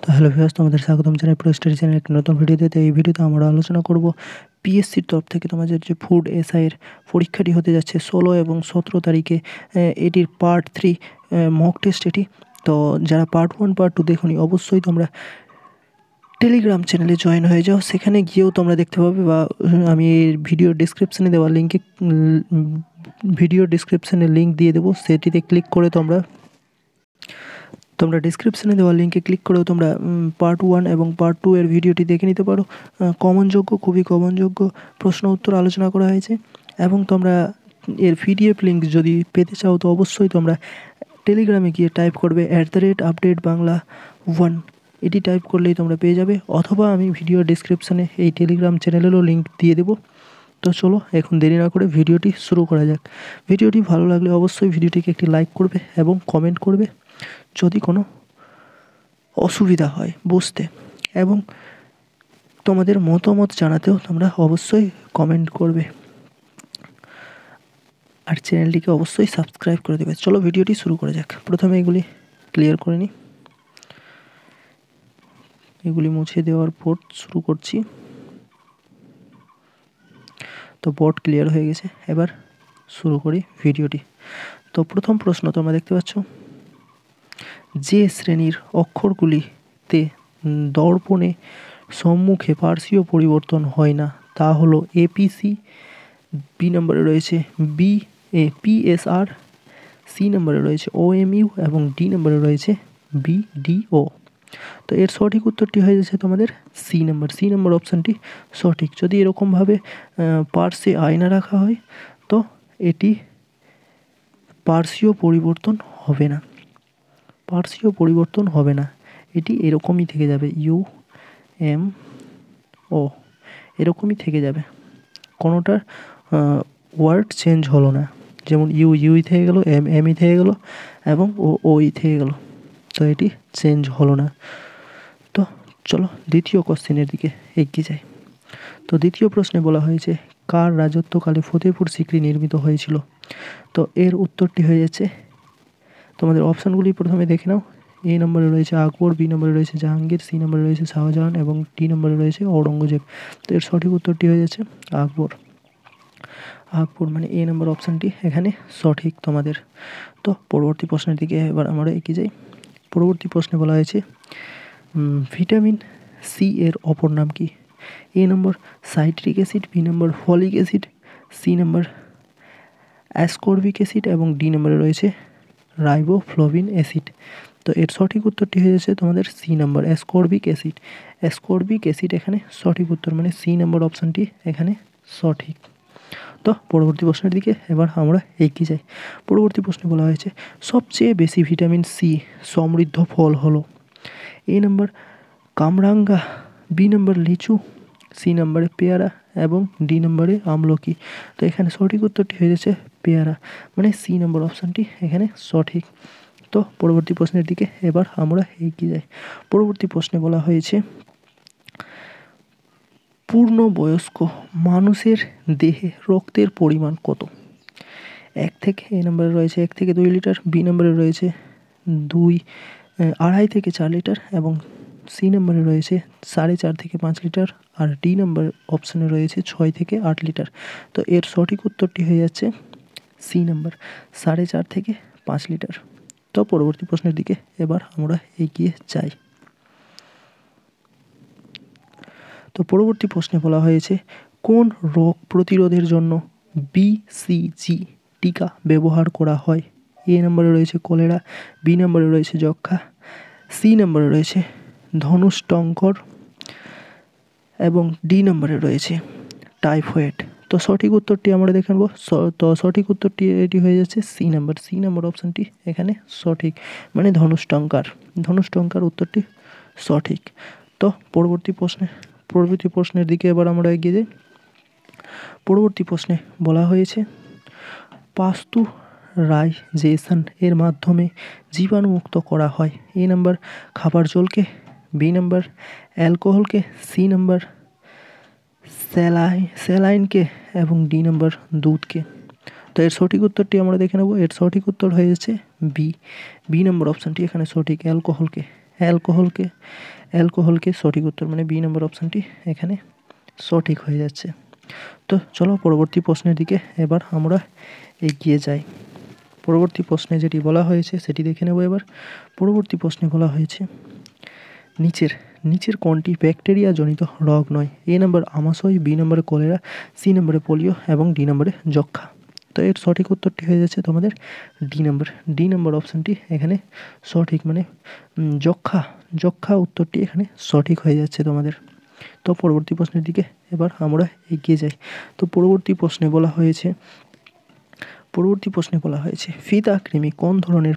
তো hello viewers, তোমাদের স্বাগতম জানাই প্রো স্টাডি চ্যানেলের একটি নতুন ভিডিওতে। তো এই ভিডিওতে আমরা আলোচনা করব পিএসসির তরফ থেকে তোমাদের যে ফুড এসআই এর পরীক্ষাটি হতে যাচ্ছে 16 এবং 17 তারিখে। এটির পার্ট 3 মক টেস্ট এটি। তো যারা পার্ট 1 পার্ট 2 দেখোনি অবশ্যই তোমরা টেলিগ্রাম চ্যানেলে জয়েন হয়ে যাও, সেখানে গিয়েও তোমরা দেখতে পাবে, বা আমি ভিডিও ডিসক্রিপশানে দেওয়া ভিডিও ডিসক্রিপশানে লিঙ্ক দিয়ে দেবো, সেটিতে ক্লিক করে তোমরা ডিসক্রিপশানে দেওয়া লিঙ্কে ক্লিক করেও তোমরা পার্ট 1 এবং পার্ট 2 এর ভিডিওটি দেখে নিতে পারো। খুবই কমনযোগ্য প্রশ্ন উত্তর আলোচনা করা হয়েছে। এবং তোমরা এর পিডিএফ লিঙ্ক যদি পেতে চাও তো অবশ্যই তোমরা টেলিগ্রামে গিয়ে টাইপ করবে @updatebangla1, এটি টাইপ করলেই তোমরা পেয়ে যাবে, অথবা আমি ভিডিও ডিসক্রিপশানে এই টেলিগ্রাম চ্যানেলেরও লিঙ্ক দিয়ে দেবো। তো চলো এখন দেরি না করে ভিডিওটি শুরু করা যাক। ভিডিওটি ভালো লাগলে অবশ্যই ভিডিওটিকে একটি লাইক করবে এবং কমেন্ট করবে যদি কোনো অসুবিধা হয় বুঝতে, এবং তোমাদের মতামত জানাতেও তোমরা অবশ্যই কমেন্ট করবে, আর চ্যানেলটিকে অবশ্যই সাবস্ক্রাইব করে দেবে। চলো ভিডিওটি শুরু করা যাক। প্রথমে এগুলি ক্লিয়ার করে নিই, এগুলি মুছে দেওয়ার পর শুরু করছি। তো বোর্ড ক্লিয়ার হয়ে গেছে, এবার শুরু করি ভিডিওটি। তো প্রথম প্রশ্ন তোমরা দেখতে পাচ্ছ, যে শ্রেণীর অক্ষরগুলিতে দর্পণে সম্মুখে পার্শ্বীয় পরিবর্তন হয় না তা হলো এপিসি, বি নম্বরে রয়েছে পিএসআর, সি নম্বরে রয়েছে ওএমইউ এবং ডি নম্বরে রয়েছে বিডিও। তো এর সঠিক উত্তরটি হয়ে যাচ্ছে তোমাদের সি নম্বর অপশানটি সঠিক। যদি এরকমভাবে পার্শ্বে আয়না রাখা হয় তো এটি পার্শ্বীয় পরিবর্তন হবে না, এটি এরকমই থেকে যাবে, এম ও এরকমই থেকে যাবে, কোনোটার ওয়ার্ড চেঞ্জ হলো না। যেমন ইউই থেকে গেল, এমই থেকে গেল এবং ওই থেকে গেল, তো এটি চেঞ্জ হলো না। তো চলো দ্বিতীয় কোশ্চেনের দিকে এগিয়ে যাই। তো দ্বিতীয় প্রশ্নে বলা হয়েছে, কার রাজত্বকালে ফতেপুর সিক্রি নির্মিত হয়েছিল? তো এর উত্তরটি হয়ে যাচ্ছে, তোমাদের অপশানগুলি প্রথমে দেখে নাও। এ নম্বরে রয়েছে আকবর, বি নম্বরে রয়েছে জাহাঙ্গীর, সি নম্বরে রয়েছে শাহজাহান এবং ডি নম্বরে রয়েছে ঔরঙ্গজেব। তো এর সঠিক উত্তরটি হয়ে যাচ্ছে আকবর মানে এ নম্বর অপশানটি এখানে সঠিক তোমাদের। তো পরবর্তী প্রশ্নের দিকে এবার আমরা এগিয়ে যাই। পরবর্তী প্রশ্নে বলা হয়েছে, ভিটামিন সি এর অপর নাম কি? A number citric acid, B number folic acid, C number ascorbic acid এবং ডি নম্বরে রয়েছে রাইবোফ্লোভিন অ্যাসিড। তো এর সঠিক উত্তরটি হয়ে যাচ্ছে তোমাদের সি নম্বর অ্যাসকর্বিক অ্যাসিড এখানে সঠিক উত্তর, মানে সি নম্বর অপশানটি এখানে সঠিক। তো পরবর্তী প্রশ্নের দিকে এবার আমরা এগিয়ে যাই। পরবর্তী প্রশ্নে বলা হয়েছে, সবচেয়ে বেশি ভিটামিন সি সমৃদ্ধ ফল হলো? এ নম্বর কামরাঙ্গা, বি নম্বর লিচু, সি নম্বরে পেয়ারা এবং ডি নম্বরে আমলকি। তো এখানে সঠিক উত্তরটি হয়ে যাচ্ছে পেয়ারা, মানে সি নম্বর অপশানটি এখানে সঠিক। তো পরবর্তী প্রশ্নের দিকে এবার আমরা এগিয়ে যাই। পরবর্তী প্রশ্নে বলা হয়েছে, পূর্ণবয়স্ক মানুষের দেহে রক্তের পরিমাণ কত? এ নম্বরে রয়েছে 1 থেকে 2 লিটার, বি নম্বরে রয়েছে 2.5 থেকে 4 লিটার এবং সি নম্বরে রয়েছে 4.5 থেকে 5 লিটার, আর ডি নম্বর অপশানে রয়েছে 6 থেকে 8 লিটার। তো এর সঠিক উত্তরটি হয়ে যাচ্ছে সি নম্বর 4.5 থেকে 5 লিটার। তো পরবর্তী প্রশ্নের দিকে এবার আমরা এগিয়ে যাই। তো পরবর্তী প্রশ্নে বলা হয়েছে, কোন রোগ প্রতিরোধের জন্য বিসিজি টিকা ব্যবহার করা হয়? এ নম্বরে রয়েছে কলেরা, বি নম্বরে রয়েছে যক্ষ্মা, সি নম্বরে রয়েছে ধনুষ্টঙ্কর এবং ডি নম্বরে রয়েছে টাইফয়েড। তো সঠিক উত্তরটি আমরা দেখে নেব। তো সঠিক উত্তরটি এটি হয়ে যাচ্ছে সি নম্বর অপশানটি এখানে সঠিক, মানে ধনুষ্টঙ্কার উত্তরটি সঠিক। তো পরবর্তী প্রশ্নের দিকে এবার আমরা এগিয়ে যাই। পরবর্তী প্রশ্নে বলা হয়েছে, পাস্তুরাইজেশন এর মাধ্যমে জীবাণুমুক্ত করা হয়? এ নম্বর খাবার জলকে, বি নম্বর অ্যালকোহলকে, সি নম্বর স্যালাইনকে এবং ডি নম্বর দুধকে। তো এর সঠিক উত্তরটি আমরা দেখে নেব। এর সঠিক উত্তর হয়ে যাচ্ছে বি নম্বর অপশানটি এখানে সঠিক, অ্যালকোহলকে। অ্যালকোহলকে অ্যালকোহলকে সঠিক উত্তর, মানে বি নম্বর অপশানটি এখানে সঠিক হয়ে যাচ্ছে। তো চলো পরবর্তী প্রশ্নের দিকে এবার আমরা এগিয়ে যাই। পরবর্তী প্রশ্নে যেটি বলা হয়েছে সেটি দেখে নেব এবার। পরবর্তী প্রশ্নে বলা হয়েছে নিচের কোনটি ব্যাকটেরিয়া জনিত রোগ নয়? এ নম্বর আমাশয়, বি নম্বরে কলেরা, সি নম্বরে পোলিও এবং ডি নম্বরে যক্ষ্মা। তো এর সঠিক উত্তরটি হয়ে যাচ্ছে তোমাদের ডি নম্বর অপশানটি এখানে সঠিক, মানে যক্ষ্মা উত্তরটি এখানে সঠিক হয়ে যাচ্ছে তোমাদের। তো পরবর্তী প্রশ্নের দিকে এবার আমরা এগিয়ে যাই। তো পরবর্তী প্রশ্নে বলা হয়েছে ফিতা কৃমি কোন ধরনের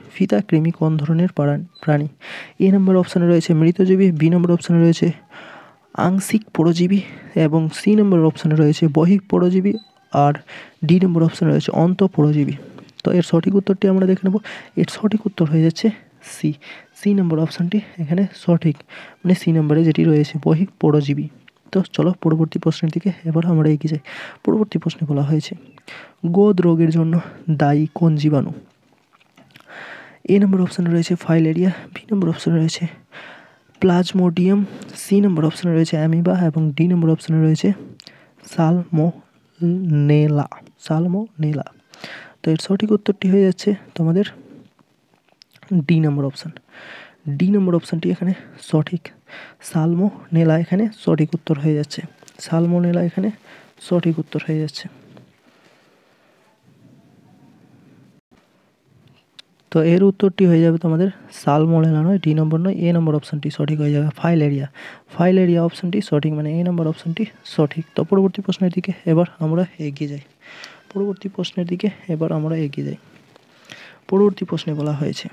প্রাণী? এ নম্বর অপশানে রয়েছে মৃতজীবী, বি নম্বর অপশানে রয়েছে আংশিক পরজীবী এবং সি নম্বর অপশানে রয়েছে বহিঃ পরজীবী আর ডি নম্বর অপশানে রয়েছে অন্তঃপরজীবী। তো এর সঠিক উত্তরটি আমরা দেখে নেব। এর সঠিক উত্তর হয়ে যাচ্ছে সি নম্বর অপশানটি এখানে সঠিক, মানে সি নম্বরে যেটি রয়েছে বহিঃ পরজীবী। তো চলো পরবর্তী প্রশ্নের দিকে এবার আমরা এগিয়ে যাই। পরবর্তী প্রশ্নে বলা হয়েছে গোদ রোগের জন্য দায়ী কোন জীবাণু? এ নম্বর অপশানে রয়েছে ফাইলেরিয়া, বি নম্বর অপশানে রয়েছে প্লাজমোডিয়াম, সি নম্বর অপশানে রয়েছে অ্যামিবা এবং ডি নম্বর অপশানে রয়েছে সালমোনেলা। তো এর সঠিক উত্তরটি হয়ে যাচ্ছে তোমাদের ডি নম্বর অপশানটি এখানে সঠিক। সালমোনেলা এখানে সঠিক উত্তর হয়ে যাচ্ছে। তো এর উত্তরটি হয়ে যাবে তোমাদের সালমোনেলা নয়, ডি নম্বর নয়, এ নম্বর অপশানটি সঠিক হয়ে যাবে ফাইলেরিয়া অপশানটি সঠিক, মানে এ নম্বর অপশানটি সঠিক। তো পরবর্তী প্রশ্নের দিকে এবার আমরা এগিয়ে যাই। পরবর্তী প্রশ্নে বলা হয়েছে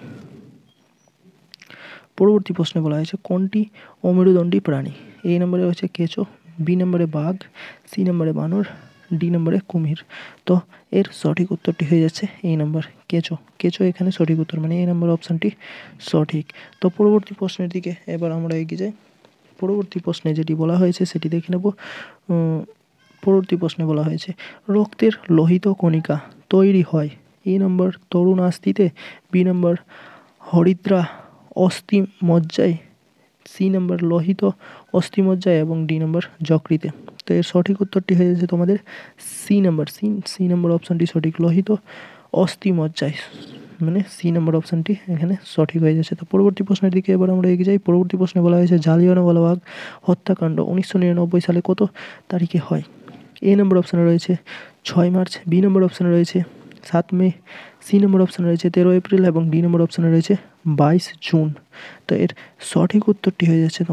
কোনটি অমেরুদণ্ডী প্রাণী? এ নম্বরে রয়েছে কেঁচো, বি নম্বরে বাঘ, সি নম্বরে বানর, ডি নম্বরে কুমির। তো এর সঠিক উত্তরটি হয়ে যাচ্ছে এই নম্বর কেঁচো এখানে সঠিক উত্তর, মানে এই নম্বর অপশানটি সঠিক। তো পরবর্তী প্রশ্নের দিকে এবার আমরা এগিয়ে যাই। পরবর্তী প্রশ্নে যেটি বলা হয়েছে সেটি দেখে নেব। পরবর্তী প্রশ্নে বলা হয়েছে রক্তের লোহিত কণিকা তৈরি হয় এ নম্বর তরুণাস্থিতে, বি নম্বর হরিদ্রা অস্থিমজ্জায়, সি নম্বর লোহিত অস্থিমজ্জায় এবং ডি নম্বর যকৃতে। তো এর সঠিক উত্তরটি হয়ে যাচ্ছে তোমাদের সি নম্বর অপশানটি সঠিক, লোহিত অস্থিমজ্জায়, মানে সি নম্বর অপশানটি এখানে সঠিক হয়ে যাচ্ছে। তো পরবর্তী প্রশ্নের দিকে এবার আমরা এগিয়ে যাই। পরবর্তী প্রশ্নে বলা হয়েছে জালিয়ানওয়ালাবাগ হত্যাকাণ্ড 1999 সালে কত তারিখে হয়? এ নম্বর অপশানে রয়েছে 6 মার্চ, বি নম্বর অপশানে রয়েছে 7 মে, সি নম্বর অপশানে রয়েছে 13 এপ্রিল এবং ডি নম্বর অপশানে রয়েছে 22 জুন। তো এর সঠিক উত্তরটি হয়ে যাচ্ছে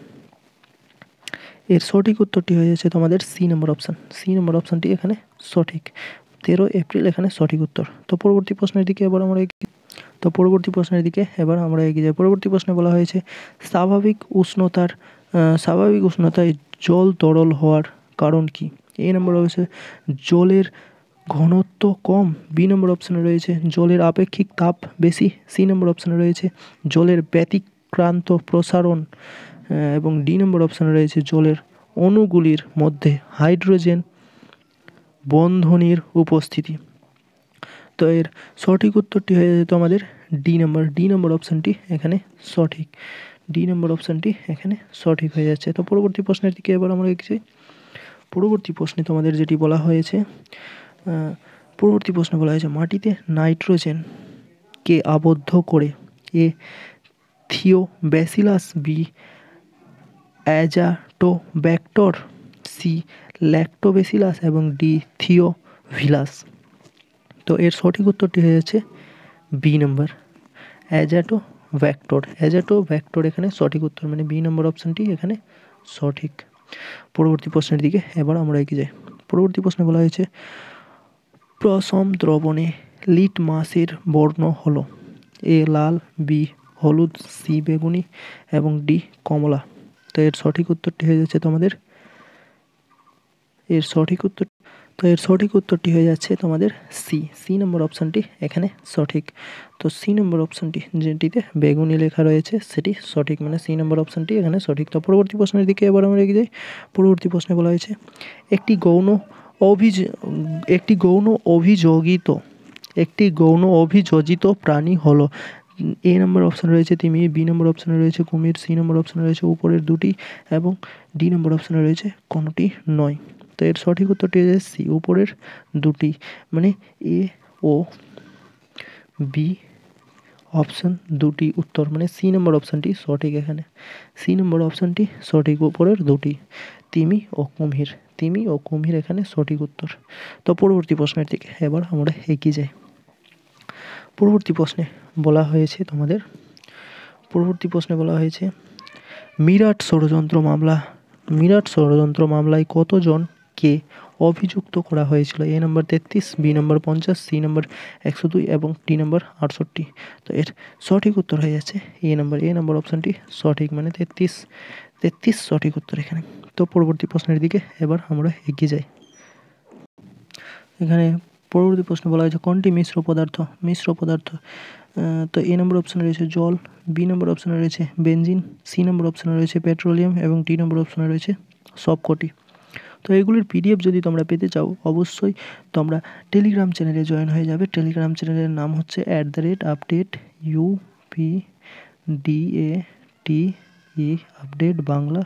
তোমাদের সি নম্বর অপশানটি এখানে সঠিক, 13 এপ্রিল এখানে সঠিক উত্তর। তো পরবর্তী প্রশ্নের দিকে এবার আমরা এগিয়ে যাই। পরবর্তী প্রশ্নে বলা হয়েছে স্বাভাবিক উষ্ণতায় জল তরল হওয়ার কারণ কি? এ নম্বর রয়েছে জলের ঘনত্ব কম, বি নম্বর অপশানে রয়েছে জলের আপেক্ষিক তাপ বেশি, সি নম্বর অপশানে রয়েছে জলের ব্যতিক্রান্ত প্রসারণ এবং ডি নম্বর অপশানে রয়েছে জলের অণুগুলির মধ্যে হাইড্রোজেন বন্ধনীর উপস্থিতি। তো এর সঠিক উত্তরটি হয়ে যেত আমাদের ডি নম্বর অপশানটি এখানে সঠিক হয়ে যাচ্ছে। তো পরবর্তী প্রশ্নের দিকে এবার আমরা এগিয়ে যাই। পরবর্তী প্রশ্নে তোমাদের যেটি বলা হয়েছে মাটিতে নাইট্রোজেনকে আবদ্ধ করে A thiobacillus, B azotobacter, C lactobacillus এবং ডি থিওভিলাস। তো এর সঠিক উত্তরটি হয়ে যাচ্ছে বি নম্বর অ্যাজাটোব্যাক্টর এখানে সঠিক উত্তর, মানে বি নম্বর অপশানটি এখানে সঠিক। পরবর্তী প্রশ্নের দিকে এবার আমরা এগিয়ে যাই। পরবর্তী প্রশ্নে বলা হয়েছে প্রশম দ্রবণে লিটমাসের বর্ণ হলো এ লাল, বি হলুদ, সি বেগুনি এবং ডি কমলা। তো এর সঠিক উত্তরটি হয়ে যাচ্ছে তোমাদের সি নম্বর অপশানটি এখানে সঠিক। তো সি নম্বর অপশানটি যেটিতে বেগুনি লেখা রয়েছে সেটি সঠিক, মানে সি নম্বর অপশানটি এখানে সঠিক। তো পরবর্তী প্রশ্নের দিকে এবার আমরা এগিয়ে যাই। পরবর্তী প্রশ্নে বলা হয়েছে একটি গৌণ অভিযোজিত প্রাণী হলো এ নম্বর অপশানে রয়েছে তিমি, বি নম্বর অপশানে রয়েছে কুমির, সি নম্বর অপশানে রয়েছে উপরের দুটি এবং ডি নম্বর অপশানে রয়েছে কোনোটি নয়। তো এর সঠিক উত্তরটি হচ্ছে সি, উপরের দুটি, মানে এ ও বি অপশান দুটি উত্তর, মানে সি নম্বর অপশানটি সঠিক। এখানে সি নম্বর অপশানটি সঠিক, উপরের দুটি, তিমি ও কুমির, তিমি ও কুমির এখানে সঠিক উত্তর। তো পরবর্তী প্রশ্নের দিকে এবার আমরা এগিয়ে যাই। পরবর্তী প্রশ্নে বলা হয়েছে তোমাদের, পরবর্তী প্রশ্নে বলা হয়েছে মিরাট ষড়যন্ত্র মামলায় কতজনকে অভিযুক্ত করা হয়েছিল? এ নম্বর 33, বি নম্বর 50, সি নম্বর 102 এবং ডি নম্বর 68। তো এর সঠিক উত্তর হয়ে যাচ্ছে এ নম্বর অপশানটি সঠিক, মানে 33 সঠিক উত্তর এখানে। তো পরবর্তী প্রশ্নের দিকে এবার আমরা এগিয়ে যাই। এখানে পরবর্তী প্রশ্ন বলা হয়েছে কোনটি মিশ্র পদার্থ? তো এ নম্বর অপশানে রয়েছে জল, বি নম্বর অপশানে রয়েছে বেনজিন, সি নম্বর অপশানে রয়েছে পেট্রোলিয়াম এবং ডি নম্বর অপশানে রয়েছে সবকটি। তো এগুলির পিডিএফ যদি তোমরা পেতে চাও অবশ্যই তোমরা টেলিগ্রাম চ্যানেলে জয়েন হয়ে যাবে। টেলিগ্রাম চ্যানেলের নাম হচ্ছে @update UPDATE update Bangla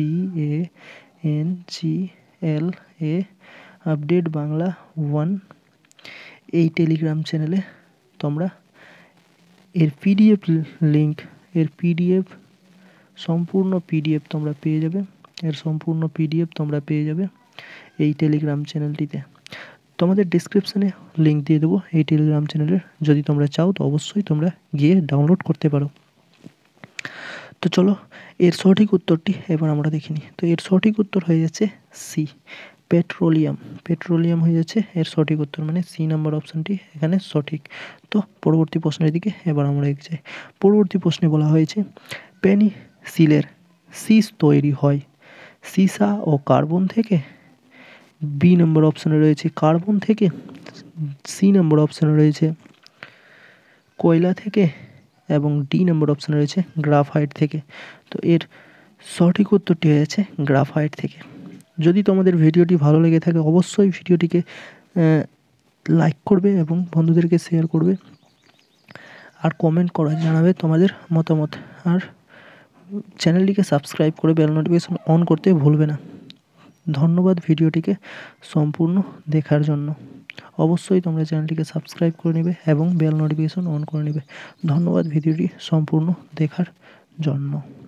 BANGLA update Bangla 1। এই টেলিগ্রাম চ্যানেলে তোমরা এর পিডিএফ লিঙ্ক, এর পিডিএফ সম্পূর্ণ পিডিএফ তোমরা পেয়ে যাবে, এর সম্পূর্ণ পিডিএফ তোমরা পেয়ে যাবে এই টেলিগ্রাম চ্যানেলটিতে। তোমাদের ডিসক্রিপশানে লিঙ্ক দিয়ে দেবো এই টেলিগ্রাম চ্যানেলের, যদি তোমরা চাও তো অবশ্যই তোমরা গিয়ে ডাউনলোড করতে পারো। তো চলো এর সঠিক উত্তরটি এবার আমরা দেখিনি। তো এর সঠিক উত্তর হয়ে যাচ্ছে সি, পেট্রোলিয়াম হয়ে যাচ্ছে এর সঠিক উত্তর, মানে সি নম্বর অপশানটি এখানে সঠিক। তো পরবর্তী প্রশ্নের দিকে এবার আমরা এগিয়ে যাই। পরবর্তী প্রশ্নে বলা হয়েছে পেনিসিলের শীষ তৈরি হয় সীসা ও কার্বন থেকে, বি নম্বর অপশানে রয়েছে কার্বন থেকে, সি নম্বর অপশানে রয়েছে কয়লা থেকে এবং ডি নম্বর অপশানে রয়েছে গ্রাফাইট থেকে। তো এর সঠিক উত্তরটি হয়েছে গ্রাফাইট থেকে। যদি তোমাদের ভিডিওটি ভালো লেগে থাকে অবশ্যই ভিডিওটিকে লাইক করবে এবং বন্ধুদেরকে শেয়ার করবে, আর কমেন্ট করে জানাবে তোমাদের মতামত, আর চ্যানেলটিকে সাবস্ক্রাইব করে বেল নোটিফিকেশন অন করতে ভুলবে না। ধন্যবাদ ভিডিওটিকে সম্পূর্ণ দেখার জন্য। অবশ্যই তোমরা চ্যানেলটিকে সাবস্ক্রাইব করে নেবে এবং বেল নোটিফিকেশন অন করে নেবে। ধন্যবাদ ভিডিওটি সম্পূর্ণ দেখার জন্য।